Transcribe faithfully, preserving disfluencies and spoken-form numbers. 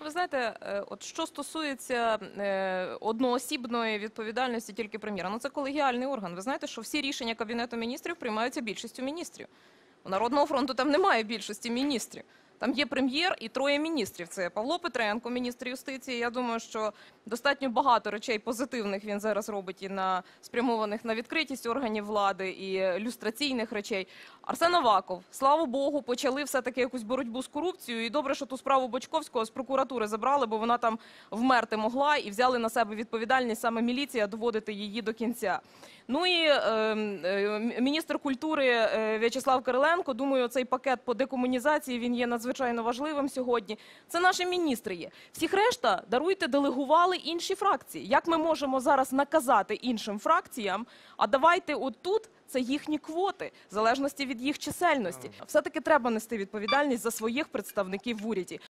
ви знаєте, е, от що стосується е, одноосібної відповідальності тільки прем'єра, ну це колегіальний орган. Ви знаєте, що всі рішення Кабінету міністрів приймаються більшістю міністрів. У Народного фронту там немає більшості міністрів. Там є прем'єр і троє міністрів. Це Павло Петренко, міністр юстиції. Я думаю, що достатньо багато речей позитивних він зараз робить і на спрямованих на відкритість органів влади, і люстраційних речей. Арсен Аваков, слава Богу, почали все-таки якусь боротьбу з корупцією. І добре, що ту справу Бочковського з прокуратури забрали, бо вона там вмерти могла, і взяли на себе відповідальність саме міліція доводити її до кінця. Ну і е, е, міністр культури е, В'ячеслав Кириленко, думаю, цей пакет по декомунізації, він є надзвичайно важливим сьогодні. Це наші міністри є. Всіх решта, даруйте, делегували інші фракції. Як ми можемо зараз наказати іншим фракціям, а давайте отут, це їхні квоти, в залежності від їх чисельності. Все-таки треба нести відповідальність за своїх представників в уряді.